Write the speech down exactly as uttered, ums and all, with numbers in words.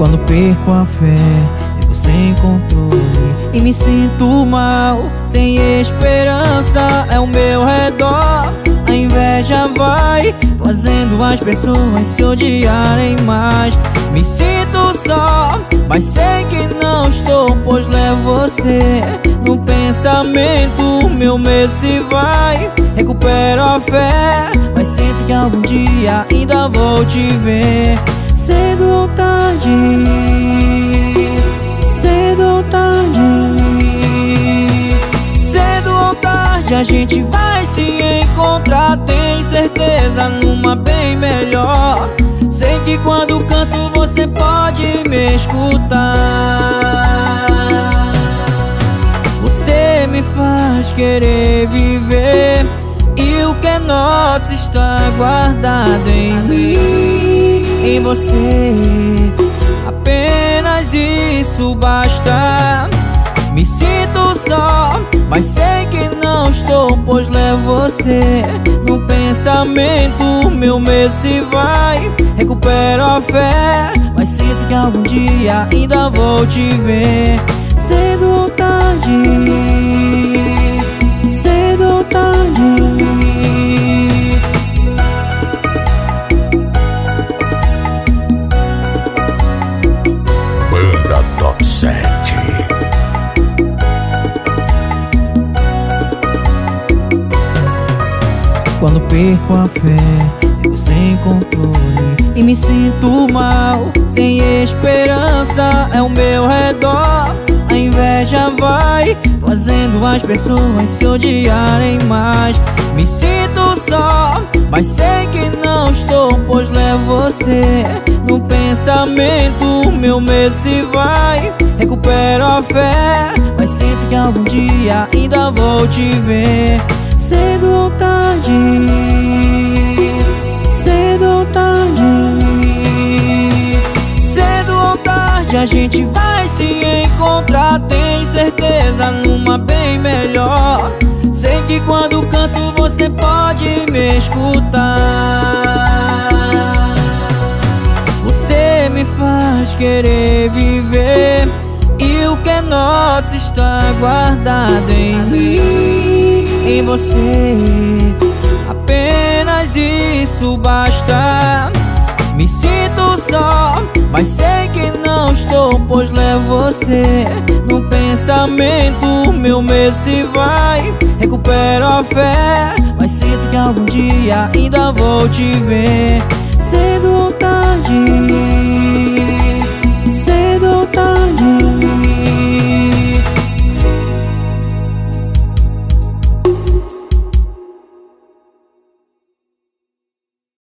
Quando perco a fé, fico sem controle e me sinto mal, sem esperança ao meu redor. A inveja vai fazendo as pessoas se odiarem mais. Me sinto só, mas sei que não estou, pois levo você no pensamento. Meu medo se vai, recupero a fé, mas sinto que algum dia ainda vou te ver. Cedo ou tarde, cedo ou tarde, cedo ou tarde a gente vai se encontrar. Tenho certeza numa bem melhor. Sei que quando canto você pode me escutar. Você me faz querer viver, e o que é nosso está guardado em mim, em você. Apenas isso basta. Me sinto só, mas sei que não estou, pois levo você no pensamento. Meu medo se vai, recupero a fé, mas sinto que algum dia ainda vou te ver. Cedo ou tarde, cedo ou tarde. Banda Top sete. Quando perco a fé, fico sem controle e me sinto mal, sem esperança ao meu redor. A inveja vai fazendo as pessoas se odiarem mais. Me sinto só, mas sei que não estou, pois levo você no pensamento. Meu medo se vai, recupero a fé, mas sinto que algum dia ainda vou te ver. Cedo ou tarde, cedo ou tarde, cedo ou tarde a gente vai se encontrar. Tenho certeza numa bem melhor. Sei que quando canto você pode me escutar. Você me faz querer viver, e o que é nosso está guardado em mim, em você. Apenas isso basta. Me sinto só, mas sei que não estou, pois levo você no pensamento. Meu medo se vai, recupero a fé, mas sinto que algum dia ainda vou te ver. Cedo